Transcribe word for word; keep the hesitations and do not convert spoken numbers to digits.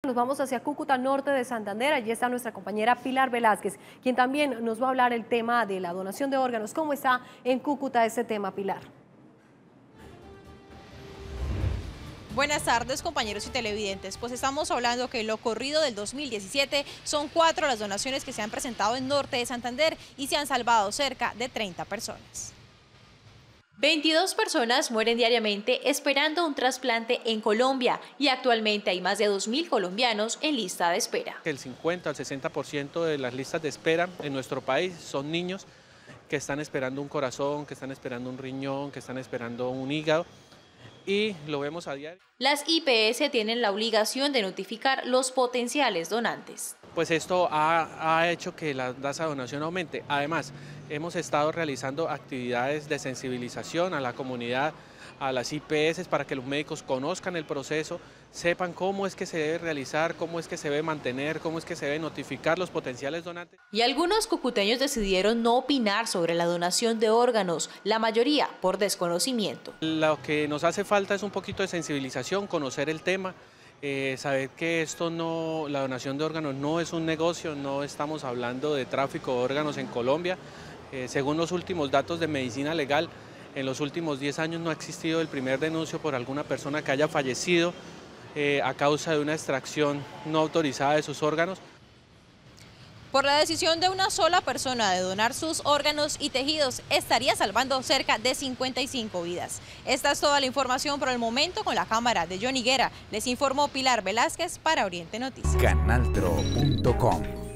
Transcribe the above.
Nos vamos hacia Cúcuta, norte de Santander. Allí está nuestra compañera Pilar Velázquez, quien también nos va a hablar el tema de la donación de órganos. ¿Cómo está en Cúcuta ese tema, Pilar? Buenas tardes, compañeros y televidentes. Pues estamos hablando que en lo corrido del dos mil diecisiete son cuatro las donaciones que se han presentado en norte de Santander y se han salvado cerca de treinta personas. veintidós personas mueren diariamente esperando un trasplante en Colombia y actualmente hay más de dos mil colombianos en lista de espera. El cincuenta al sesenta por ciento de las listas de espera en nuestro país son niños que están esperando un corazón, que están esperando un riñón, que están esperando un hígado. Y lo vemos a diario. Las I P S tienen la obligación de notificar los potenciales donantes. Pues esto ha, ha hecho que la tasa de donación aumente. Además, hemos estado realizando actividades de sensibilización a la comunidad, a las I P S, para que los médicos conozcan el proceso, sepan cómo es que se debe realizar, cómo es que se debe mantener, cómo es que se debe notificar los potenciales donantes. Y algunos cucuteños decidieron no opinar sobre la donación de órganos, la mayoría por desconocimiento. Lo que nos hace falta es un poquito de sensibilización, conocer el tema, eh, saber que esto no, la donación de órganos no es un negocio, no estamos hablando de tráfico de órganos en Colombia. Eh, según los últimos datos de medicina legal, en los últimos diez años no ha existido el primer denuncio por alguna persona que haya fallecido eh, a causa de una extracción no autorizada de sus órganos. Por la decisión de una sola persona de donar sus órganos y tejidos, estaría salvando cerca de cincuenta y cinco vidas. Esta es toda la información por el momento. Con la cámara de John Higuera, les informó Pilar Velázquez para Oriente Noticias. Canaltro punto com